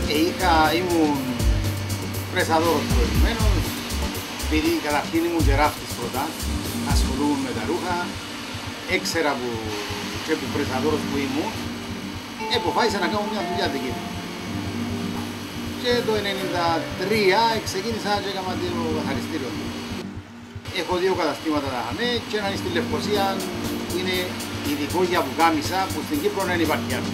Ήμουν πρεσαδόρος προηγουμένως, επειδή καταρχήν ήμουν κεράφτης πρώτα, ασχολούμαι με τα ρούχα, έξερα και που πρεσαδόρος που ήμουν, αποφάσισα να κάνω μια δουλειά δική μου. Και το 1993 ξεκίνησα και έκανα το καθαριστήριο. Έχω δύο καταστήματα να χαμέ και έναν στη Λευκοσία που είναι ειδικό για πουκάμισα που στην Κύπρο δεν υπάρχει άλλο.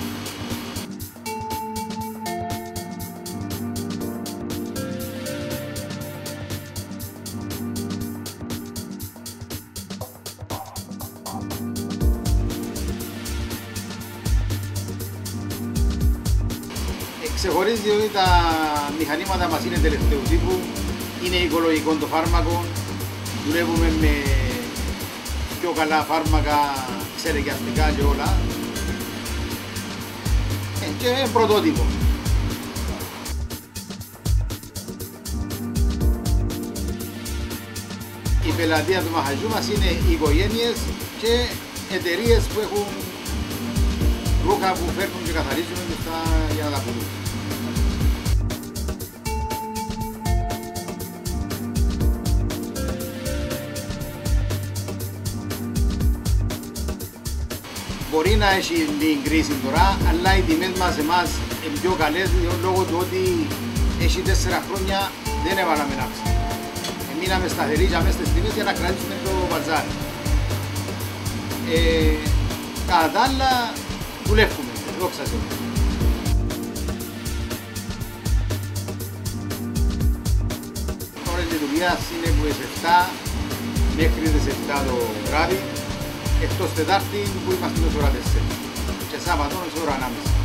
Ξεχωρίζει ότι τα μηχανήματα μας είναι τελευταίου τύπου, είναι οικολογικό το φάρμακο, δουλεύουμε με πιο καλά φάρμακα, ξερεγιαστικά και όλα και πρωτότυπο. Η πελατεία του μαχαζιού μας είναι οι οικογένειες και εταιρείες που έχουν ρούχα που φέρνουν και καθαρίζουν για να τα πουλούν. Μπορεί να έχει την κρίση τώρα, αλλά οι τιμές μας εμάς είναι πιο καλές λόγω του ότι έχει 4 χρόνια δεν έβαλαμε αύξηση. Μείναμε σταθεροί για μέσα στις τιμές για να κρατήσουμε το μπαζάρι. Κατά τα άλλα, δουλεύουμε, δόξα σε όλα. Ώρες λειτουργίας είναι που τις 7 μέχρι τις 7 το βράδυ, εκτός Τετάρτη που είμαστε ως ώρα 4 και Σάββατο ως ώρα 1.30.